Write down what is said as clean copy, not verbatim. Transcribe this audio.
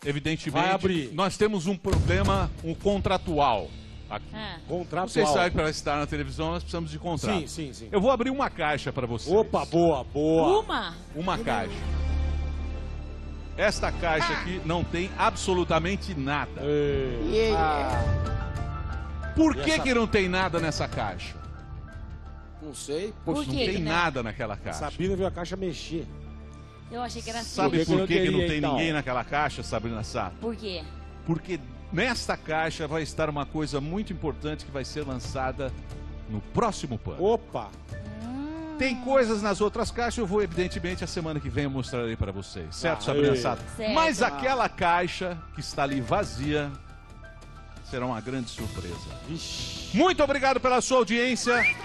evidentemente, nós temos um problema, um contratual aqui. Contratual. Vocês sabem que para estar na televisão nós precisamos de contrato. Sim. Eu vou abrir uma caixa para vocês. Opa, boa. Uma caixa. Esta caixa aqui não tem absolutamente nada. Por que não tem nada nessa caixa? Não sei. Não tem nada naquela caixa. Sabina viu a caixa mexer. Eu achei que era assim. Sabe por que não tem ninguém naquela caixa, Sabrina Sato? Por quê? Porque nesta caixa vai estar uma coisa muito importante que vai ser lançada no próximo Pânico. Opa! Tem coisas nas outras caixas, eu vou, evidentemente, a semana que vem eu mostrarei para vocês. Certo, Sabrina Sato? Certo. Mas aquela caixa que está ali vazia será uma grande surpresa. Vixe. Muito obrigado pela sua audiência.